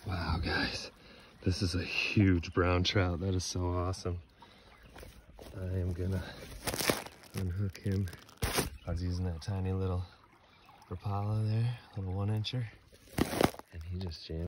Wow, guys, this is a huge brown trout. That is so awesome. I am gonna unhook him. I was using that tiny little Rapala there, little 1-incher, and he just jammed.